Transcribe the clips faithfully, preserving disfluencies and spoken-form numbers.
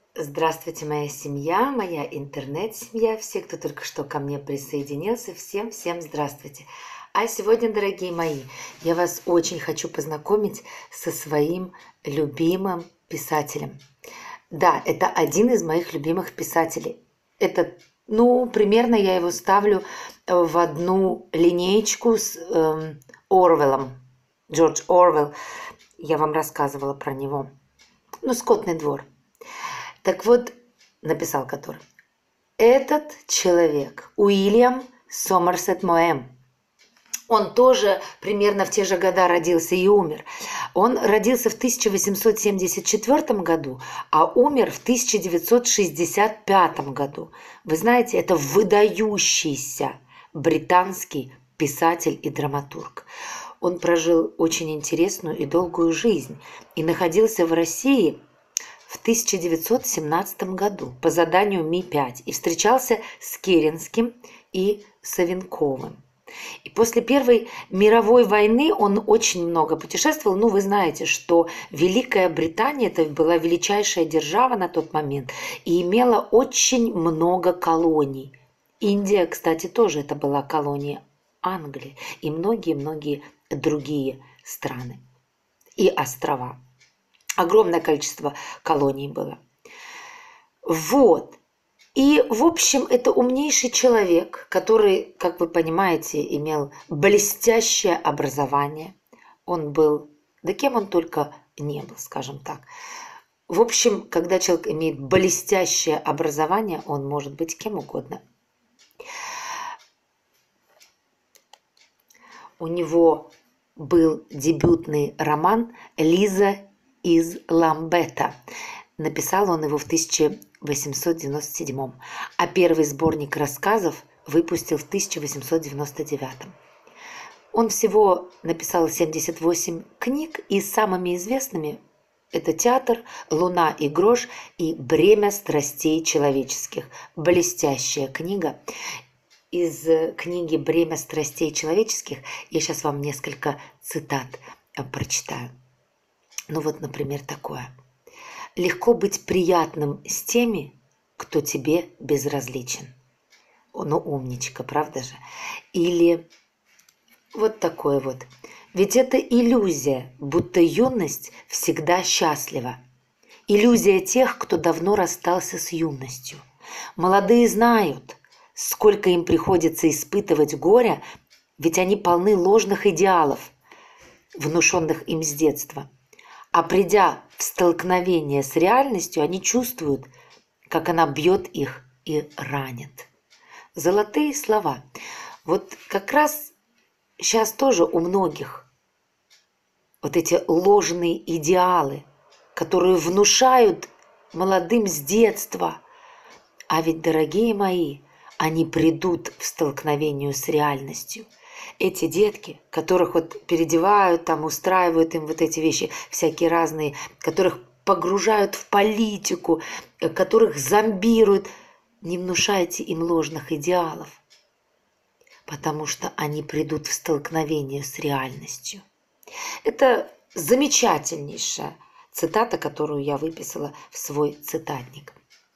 Здравствуйте, моя семья, моя интернет-семья, все, кто только что ко мне присоединился, всем-всем здравствуйте. А сегодня, дорогие мои, я вас очень хочу познакомить со своим любимым писателем. Да, это один из моих любимых писателей. Это, ну, примерно я его ставлю в одну линеечку с эм, Орвеллом. Джордж Орвелл, я вам рассказывала про него. Ну, «Скотный двор». Так вот, написал который. Этот человек, Уильям Сомерсет Моэм, он тоже примерно в те же года родился и умер. Он родился в тысяча восемьсот семьдесят четвёртом году, а умер в тысяча девятьсот шестьдесят пятом году. Вы знаете, это выдающийся британский писатель и драматург. Он прожил очень интересную и долгую жизнь и находился в России в тысяча девятьсот семнадцатом году по заданию Ми пять и встречался с Керенским и Савенковым. И после Первой мировой войны он очень много путешествовал. Ну, вы знаете, что Великая Британия это была величайшая держава на тот момент и имела очень много колоний. Индия, кстати, тоже это была колония Англии и многие-многие другие страны и острова. Огромное количество колоний было. Вот. И, в общем, это умнейший человек, который, как вы понимаете, имел блестящее образование. Он был, да кем он только не был, скажем так. В общем, когда человек имеет блестящее образование, он может быть кем угодно. У него был дебютный роман «Лиза из Ламбета». Написал он его в тысяча восемьсот девяносто седьмом, а первый сборник рассказов выпустил в тысяча восемьсот девяносто девятом. Он всего написал семьдесят восемь книг, и самыми известными это «Театр», «Луна и грош» и «Бремя страстей человеческих». Блестящая книга. Из книги «Бремя страстей человеческих» я сейчас вам несколько цитат прочитаю. Ну вот, например, такое. «Легко быть приятным с теми, кто тебе безразличен». Ну, умничка, правда же? Или вот такое вот. «Ведь это иллюзия, будто юность всегда счастлива. Иллюзия тех, кто давно расстался с юностью. Молодые знают, сколько им приходится испытывать горя, ведь они полны ложных идеалов, внушенных им с детства. А придя в столкновение с реальностью, они чувствуют, как она бьет их и ранит». Золотые слова. Вот как раз сейчас тоже у многих вот эти ложные идеалы, которые внушают молодым с детства. А ведь, дорогие мои, они придут в столкновение с реальностью. Эти детки, которых вот переодевают, там устраивают им вот эти вещи всякие разные, которых погружают в политику, которых зомбируют, не внушайте им ложных идеалов, потому что они придут в столкновение с реальностью. Это замечательнейшая цитата, которую я выписала в свой цитатник.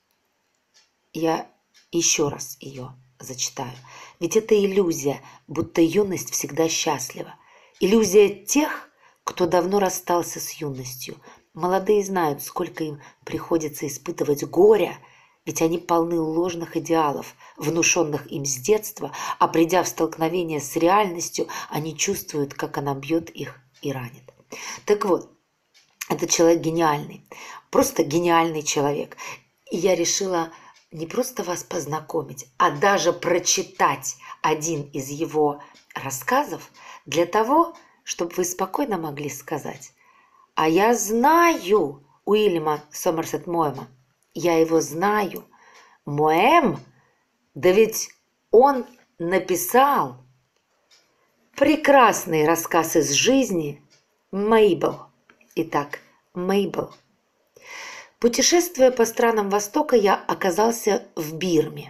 Я еще раз ее зачитаю. «Ведь это иллюзия, будто юность всегда счастлива. Иллюзия тех, кто давно расстался с юностью. Молодые знают, сколько им приходится испытывать горя, ведь они полны ложных идеалов, внушенных им с детства, а придя в столкновение с реальностью, они чувствуют, как она бьет их и ранит». Так вот, этот человек гениальный, просто гениальный человек. И я решила не просто вас познакомить, а даже прочитать один из его рассказов для того, чтобы вы спокойно могли сказать: «А я знаю Уильяма Сомерсет Моэма, я его знаю. Моэм, да ведь он написал прекрасный рассказ из жизни Мейбл». Итак, Мейбл. Путешествуя по странам Востока, я оказался в Бирме.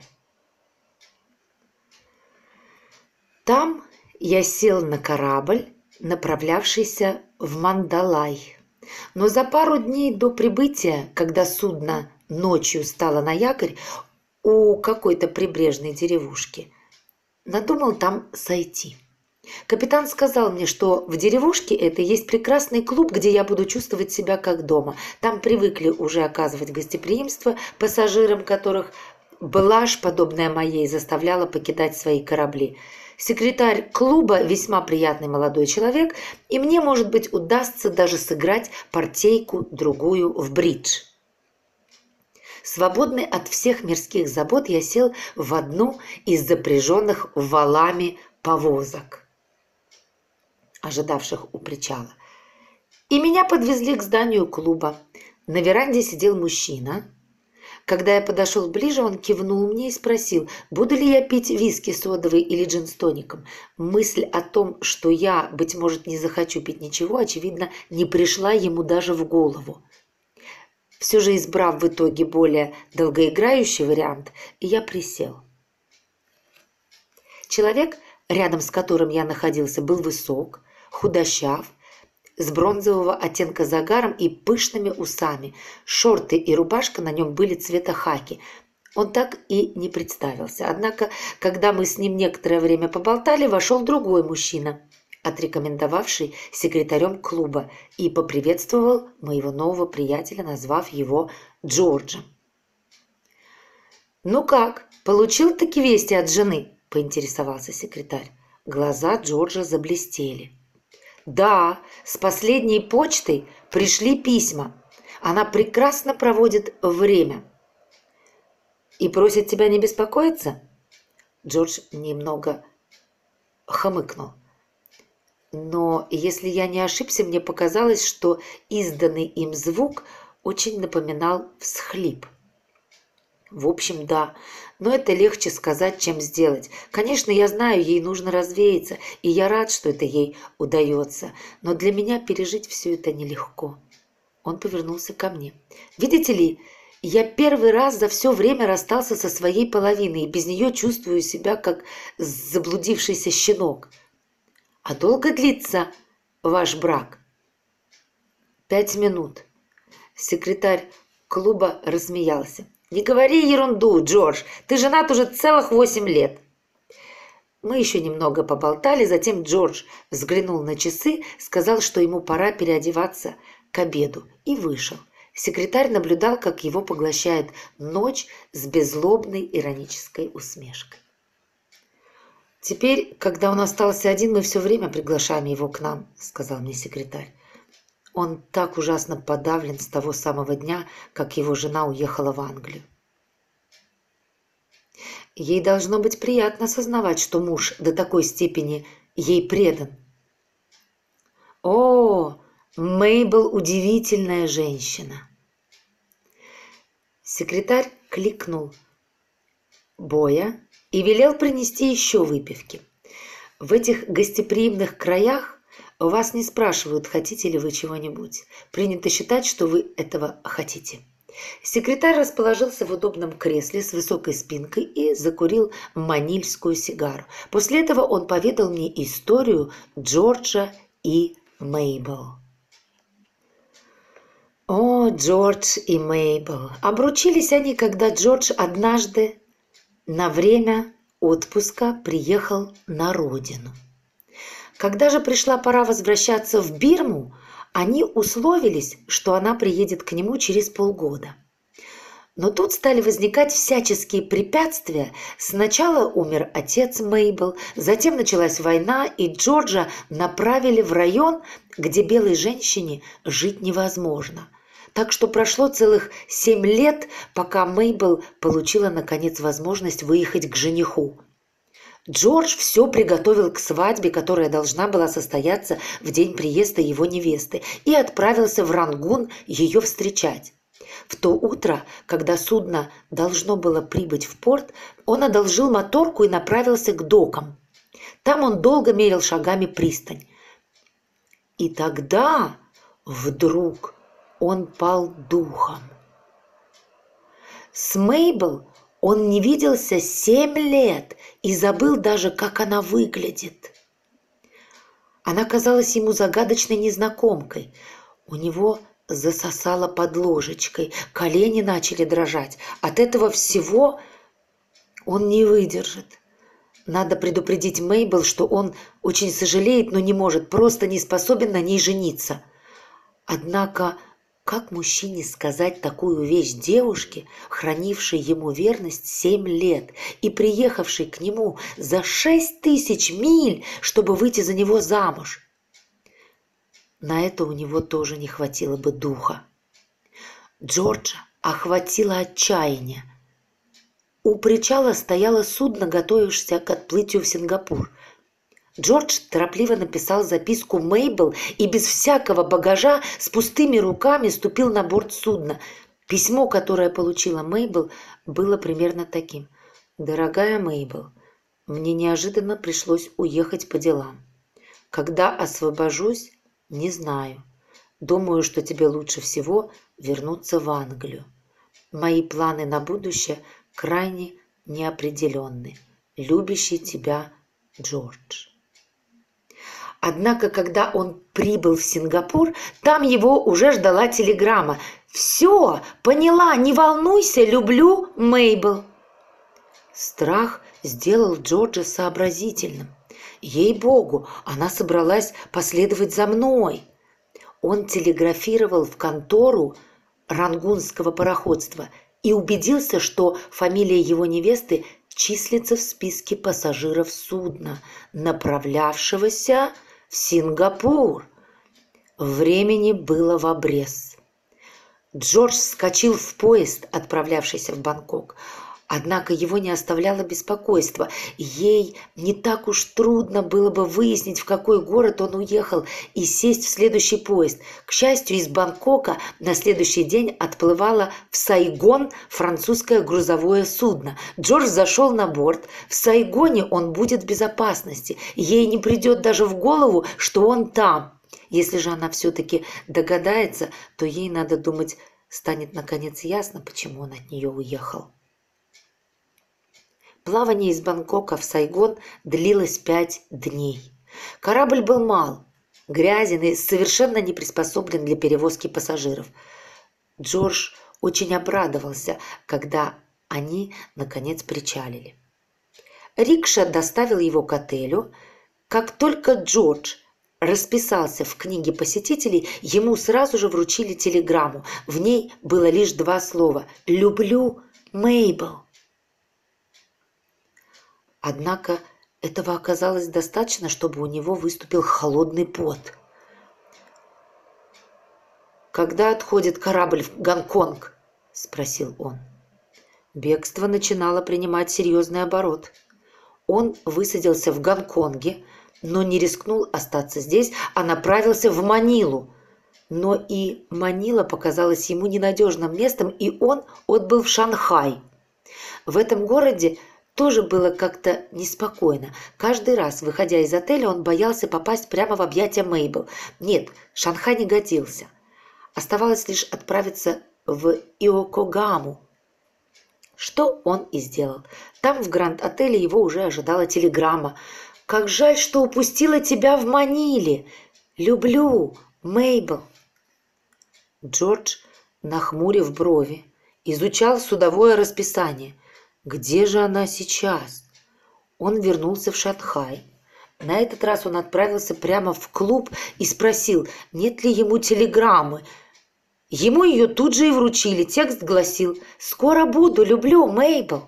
Там я сел на корабль, направлявшийся в Мандалай. Но за пару дней до прибытия, когда судно ночью стала на якорь у какой-то прибрежной деревушки. Надумал там сойти. Капитан сказал мне, что в деревушке этой есть прекрасный клуб, где я буду чувствовать себя как дома. Там привыкли уже оказывать гостеприимство пассажирам, которых блажь, подобная моей, заставляла покидать свои корабли. Секретарь клуба весьма приятный молодой человек, и мне, может быть, удастся даже сыграть партейку другую в бридж. Свободный от всех мирских забот, я сел в одну из запряженных валами повозок, ожидавших у причала. И меня подвезли к зданию клуба. На веранде сидел мужчина. Когда я подошел ближе, он кивнул мне и спросил, буду ли я пить виски содовый или джин с тоником. Мысль о том, что я, быть может, не захочу пить ничего, очевидно, не пришла ему даже в голову. Все же, избрав в итоге более долгоиграющий вариант, я присел. Человек, рядом с которым я находился, был высок, худощав, с бронзового оттенка загаром и пышными усами. Шорты и рубашка на нем были цвета хаки. Он так и не представился. Однако, когда мы с ним некоторое время поболтали, вошел другой мужчина, отрекомендовавший секретарем клуба, и поприветствовал моего нового приятеля, назвав его Джорджем. «Ну как, получил-таки вести от жены?» – поинтересовался секретарь. Глаза Джорджа заблестели. «Да, с последней почтой пришли письма. Она прекрасно проводит время». «И просит тебя не беспокоиться?» Джордж немного хмыкнул. Но, если я не ошибся, мне показалось, что изданный им звук очень напоминал всхлип. В общем, да, но это легче сказать, чем сделать. Конечно, я знаю, ей нужно развеяться, и я рад, что это ей удается, но для меня пережить все это нелегко. Он повернулся ко мне. «Видите ли, я первый раз за все время расстался со своей половиной, и без нее чувствую себя, как заблудившийся щенок. А долго длится ваш брак?» «Пять минут». Секретарь клуба рассмеялся. «Не говори ерунду, Джордж, ты женат уже целых восемь лет». Мы еще немного поболтали, затем Джордж взглянул на часы, сказал, что ему пора переодеваться к обеду, и вышел. Секретарь наблюдал, как его поглощает ночь с беззлобной иронической усмешкой. «Теперь, когда он остался один, мы все время приглашаем его к нам», — сказал мне секретарь. Он так ужасно подавлен с того самого дня, как его жена уехала в Англию. Ей должно быть приятно осознавать, что муж до такой степени ей предан. О, Мейбл удивительная женщина. Секретарь кликнул Боя и велел принести еще выпивки. В этих гостеприимных краях вас не спрашивают, хотите ли вы чего-нибудь. Принято считать, что вы этого хотите. Секретарь расположился в удобном кресле с высокой спинкой и закурил манильскую сигару. После этого он поведал мне историю Джорджа и Мейбл. О, Джордж и Мейбл! Обручились они, когда Джордж однажды на время отпуска приехал на родину. Когда же пришла пора возвращаться в Бирму, они условились, что она приедет к нему через полгода. Но тут стали возникать всяческие препятствия. Сначала умер отец Мейбл, затем началась война, и Джорджа направили в район, где белой женщине жить невозможно. Так что прошло целых семь лет, пока Мейбл получила, наконец, возможность выехать к жениху. Джордж все приготовил к свадьбе, которая должна была состояться в день приезда его невесты, и отправился в Рангун ее встречать. В то утро, когда судно должно было прибыть в порт, он одолжил моторку и направился к докам. Там он долго мерил шагами пристань. И тогда вдруг он пал духом. С Мейбл он не виделся семь лет и забыл даже, как она выглядит. Она казалась ему загадочной незнакомкой. У него засосало под ложечкой, колени начали дрожать. От этого всего он не выдержит. Надо предупредить Мейбл, что он очень сожалеет, но не может, просто не способен на ней жениться. Однако, как мужчине сказать такую вещь девушке, хранившей ему верность семь лет и приехавшей к нему за шесть тысяч миль, чтобы выйти за него замуж? На это у него тоже не хватило бы духа. Джорджа охватило отчаяние. У причала стояло судно, готовившееся к отплытию в Сингапур. Джордж торопливо написал записку Мейбл и без всякого багажа с пустыми руками ступил на борт судна. Письмо, которое получила Мейбл, было примерно таким. «Дорогая Мейбл, мне неожиданно пришлось уехать по делам. Когда освобожусь, не знаю. Думаю, что тебе лучше всего вернуться в Англию. Мои планы на будущее крайне неопределенны. Любящий тебя Джордж». Однако, когда он прибыл в Сингапур, там его уже ждала телеграмма. «Все, поняла, не волнуйся, люблю, Мейбл». Страх сделал Джорджа сообразительным. Ей-богу, она собралась последовать за мной. Он телеграфировал в контору рангунского пароходства и убедился, что фамилия его невесты числится в списке пассажиров судна, направлявшегося в Сингапур. Времени было в обрез. Джордж вскочил в поезд, отправлявшийся в Бангкок. Однако его не оставляло беспокойство. Ей не так уж трудно было бы выяснить, в какой город он уехал, и сесть в следующий поезд. К счастью, из Бангкока на следующий день отплывало в Сайгон французское грузовое судно. Джордж зашел на борт. В Сайгоне он будет в безопасности. Ей не придет даже в голову, что он там. Если же она все-таки догадается, то ей, надо думать, станет наконец ясно, почему он от нее уехал. Плавание из Бангкока в Сайгон длилось пять дней. Корабль был мал, грязен и совершенно не приспособлен для перевозки пассажиров. Джордж очень обрадовался, когда они, наконец, причалили. Рикша доставил его к отелю. Как только Джордж расписался в книге посетителей, ему сразу же вручили телеграмму. В ней было лишь два слова «Люблю, Мейбл». Однако этого оказалось достаточно, чтобы у него выступил холодный пот. «Когда отходит корабль в Гонконг?» – спросил он. Бегство начинало принимать серьезный оборот. Он высадился в Гонконге, но не рискнул остаться здесь, а направился в Манилу. Но и Манила показалась ему ненадежным местом, и он отбыл в Шанхай. В этом городе тоже было как-то неспокойно. Каждый раз, выходя из отеля, он боялся попасть прямо в объятия Мейбл. Нет, Шанхай не годился. Оставалось лишь отправиться в Иокогаму. Что он и сделал. Там, в Гранд-отеле, его уже ожидала телеграмма. «Как жаль, что упустила тебя в Маниле. Люблю, Мейбл». Джордж, нахмурив брови, изучал судовое расписание. Где же она сейчас? Он вернулся в Шанхай. На этот раз он отправился прямо в клуб и спросил, нет ли ему телеграммы. Ему ее тут же и вручили. Текст гласил: «Скоро буду, люблю, Мейбл».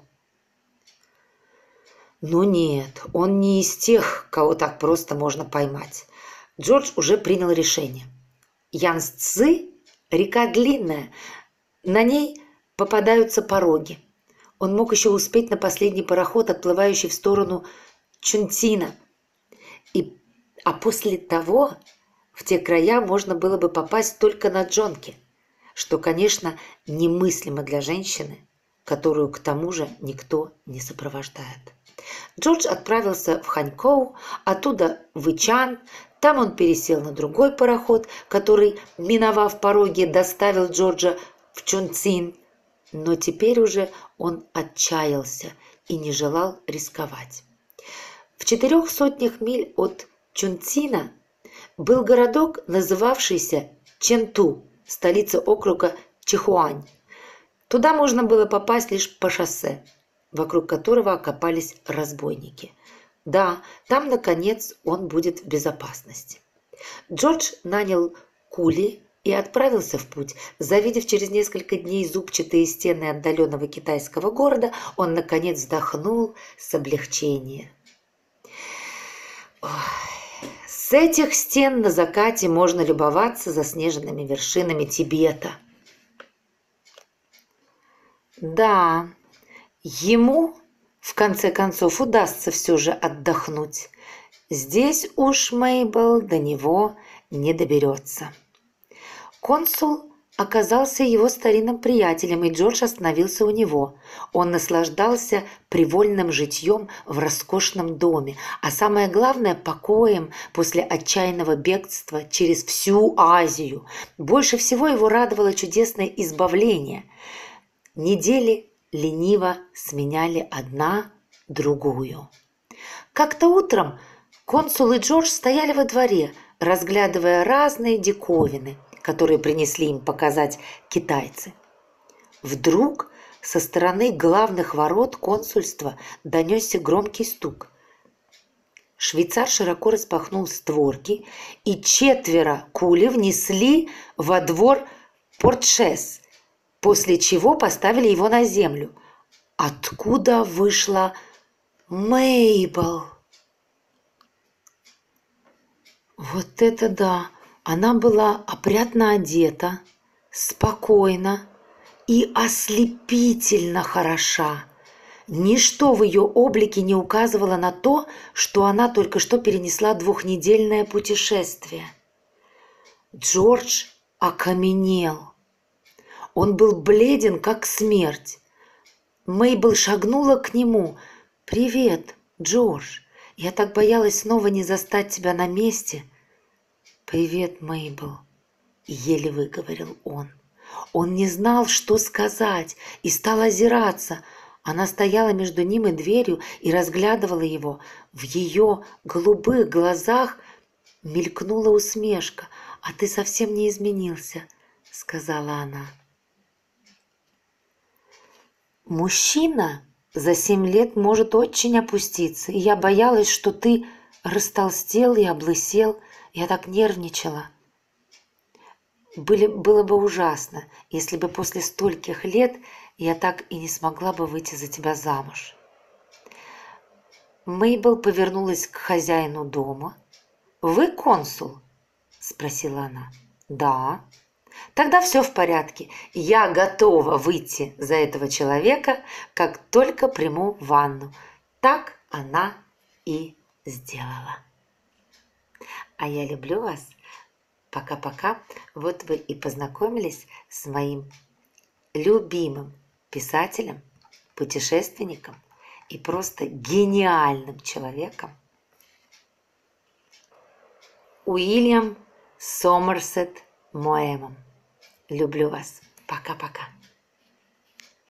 Но нет, он не из тех, кого так просто можно поймать. Джордж уже принял решение. Янцзы – река длинная, на ней попадаются пороги. Он мог еще успеть на последний пароход, отплывающий в сторону Чунцина. И, а после того в те края можно было бы попасть только на джонке, что, конечно, немыслимо для женщины, которую к тому же никто не сопровождает. Джордж отправился в Ханькоу, оттуда в Ичан. Там он пересел на другой пароход, который, миновав пороги, доставил Джорджа в Чунцин. Но теперь уже он отчаялся и не желал рисковать. В четырех сотнях миль от Чунцина был городок, называвшийся Ченту. столица округа Чихуань. Туда можно было попасть лишь по шоссе, вокруг которого окопались разбойники. Да, там, наконец, он будет в безопасности. Джордж нанял кули и отправился в путь. Завидев через несколько дней зубчатые стены отдаленного китайского города, он, наконец, вздохнул с облегчением. Ой. С этих стен на закате можно любоваться заснеженными вершинами Тибета. Да, ему, в конце концов, удастся все же отдохнуть. Здесь уж Мейбл до него не доберется. Консул оказался его старинным приятелем, и Джордж остановился у него. Он наслаждался привольным житьем в роскошном доме, а самое главное – покоем после отчаянного бегства через всю Азию. Больше всего его радовало чудесное избавление. Недели лениво сменяли одна другую. Как-то утром консул и Джордж стояли во дворе, разглядывая разные диковины, которые принесли им показать китайцы. Вдруг со стороны главных ворот консульства донесся громкий стук. Швейцар широко распахнул створки, и четверо кули внесли во двор портшес, после чего поставили его на землю, откуда вышла Мейбл. Вот это да! Она была опрятно одета, спокойна и ослепительно хороша. Ничто в ее облике не указывало на то, что она только что перенесла двухнедельное путешествие. Джордж окаменел. Он был бледен, как смерть. Мейбл шагнула к нему. «Привет, Джордж. Я так боялась снова не застать тебя на месте». «Привет, Мейбл», — еле выговорил он. Он не знал, что сказать, и стал озираться. Она стояла между ним и дверью и разглядывала его. В ее голубых глазах мелькнула усмешка. «А ты совсем не изменился», — сказала она. «Мужчина за семь лет может очень опуститься, и я боялась, что ты растолстел и облысел. Я так нервничала. Были, было бы ужасно, если бы после стольких лет я так и не смогла бы выйти за тебя замуж». Мейбл повернулась к хозяину дома. «Вы консул?» – спросила она. «Да». «Тогда все в порядке. Я готова выйти за этого человека, как только приму ванну». Так она и сделала. А я люблю вас. Пока-пока. Вот вы и познакомились с моим любимым писателем, путешественником и просто гениальным человеком Уильям Сомерсет Моэмом. Люблю вас. Пока-пока.